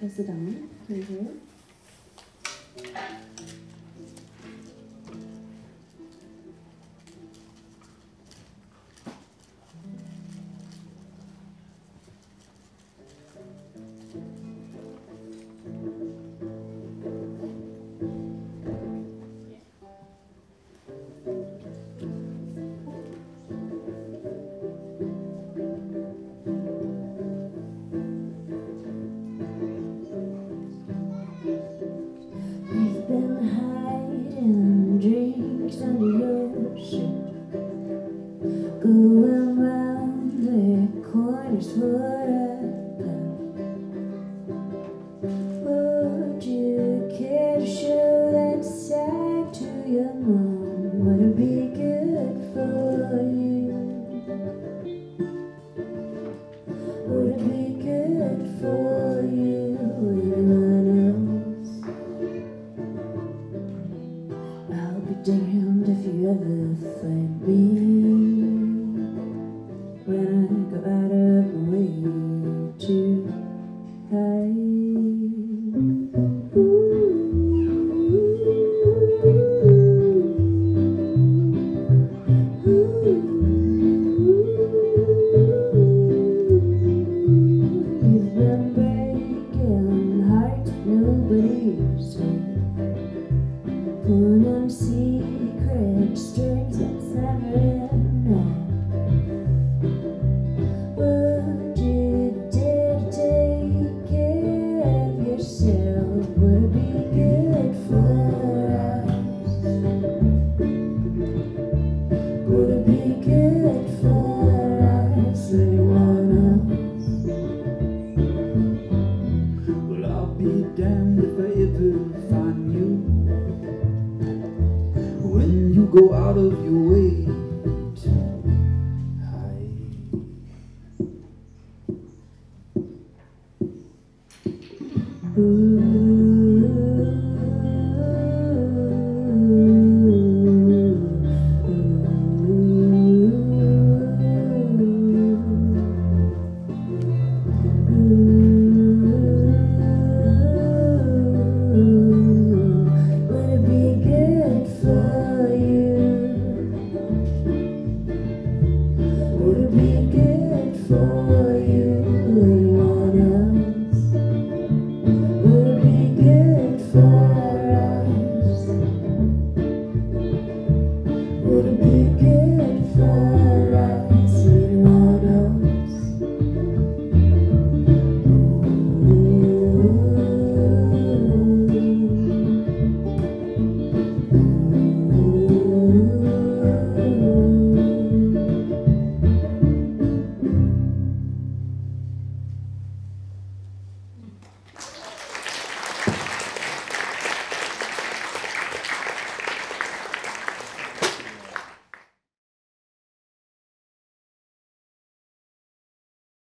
sit down right here. Been hiding drinks under your shirt, going round the corners for a puff. Would you care to show that side to your mom? Would it be good for you? Would it be good for you? I'll be damned if you ever find me when I go out of my way to hide. You've been breaking hearts nobody's seen, pulling secret strings that's never enough. Would you dare to take care of yourself? Would it be good for us? Would it be good for us? Anyone else? Well, I'll be damned if I ever find you when you go out of your way to hide. Ooh.